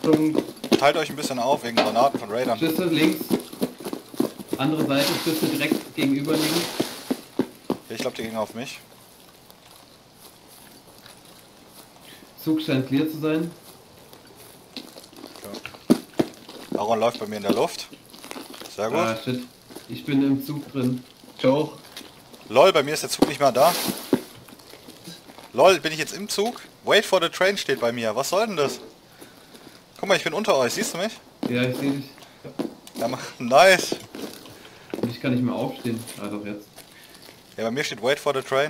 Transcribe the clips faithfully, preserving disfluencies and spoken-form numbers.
Richtung. Teilt euch ein bisschen auf wegen Granaten von Raidern. Schüsse links. Andere Seite, Schüsse direkt gegenüber liegen. Ich glaube, die gingen auf mich. Zug scheint clear zu sein. Okay. Aaron läuft bei mir in der Luft. Sehr gut. Ah, shit. Ich bin im Zug drin. Joe. Lol, bei mir ist der Zug nicht mehr da. Lol, bin ich jetzt im Zug? Wait for the train steht bei mir. Was soll denn das? Guck mal, ich bin unter euch. Siehst du mich? Ja, ich sehe dich. Ja, mach- nice. Ich kann nicht mehr aufstehen. Ah, doch jetzt. Ja, bei mir steht wait for the train.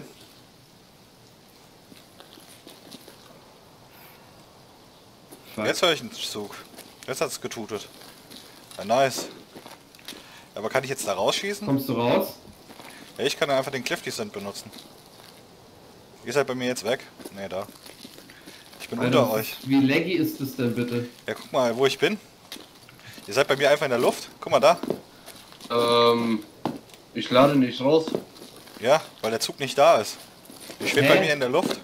Fuck. Jetzt höre ich einen Zug. Jetzt hat es getutet. Ja, nice. Aber kann ich jetzt da rausschießen? Kommst du raus? Ja, ich kann einfach den Cliff Descent benutzen. Ihr seid bei mir jetzt weg? Ne, da. Ich bin Alter, unter was euch. ist- Wie laggy ist das denn bitte? Ja, guck mal, wo ich bin. Ihr seid bei mir einfach in der Luft. Guck mal da. Ähm. Ich lade nicht raus. Ja, weil der Zug nicht da ist. Ihr schwebt bei Hä? mir in der Luft.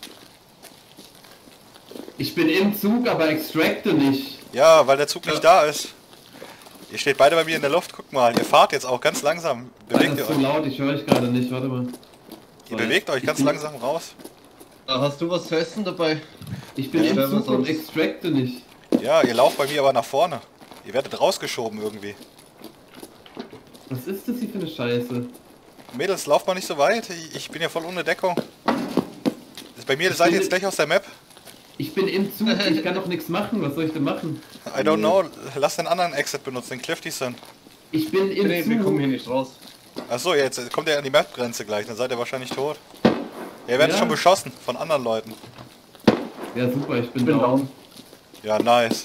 Ich bin im Zug, aber extracte nicht. Ja, weil der Zug nicht da ist. Ihr steht beide bei mir in der Luft. Guck mal, ihr fahrt jetzt auch ganz langsam. Bewegt Alter, ihr ist so euch. laut, ich höre euch gerade nicht. Warte mal. Ihr bewegt euch ganz langsam raus. Äh, Hast du was zu essen dabei? Ich bin Ja, im wer Zug was und sonst? extracte nicht. Ja, ihr lauft bei mir aber nach vorne. Ihr werdet rausgeschoben irgendwie. Was ist das hier für eine Scheiße? Mädels, lauft mal nicht so weit. Ich- Ich bin ja voll ohne Deckung. Das bei mir Ich seid ihr bin- jetzt gleich aus der Map. Ich bin im Zug, ich kann doch nichts machen. Was soll ich denn machen? I don't know. Lass den anderen Exit benutzen, den Cliff Descent. Ich bin im Nee, wir kommen hier Zug. nicht raus. Achso, jetzt kommt ihr an die Map-Grenze gleich, dann seid ihr wahrscheinlich tot. Ihr werdet Ja. schon beschossen von anderen Leuten. Ja, super, ich bin, Ich bin down. down. Ja, nice.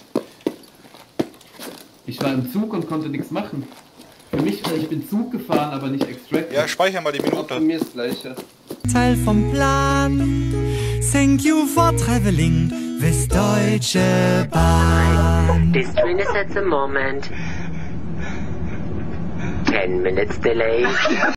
Ich war im Zug und konnte nichts machen. Für mich, ich bin Zug gefahren, aber nicht extracted. Ja, speicher mal die Auch Minute. bei mir ist das gleiche. Teil vom Plan. Thank you for traveling with Deutsche Bahn. This train is at the moment ten minutes delay.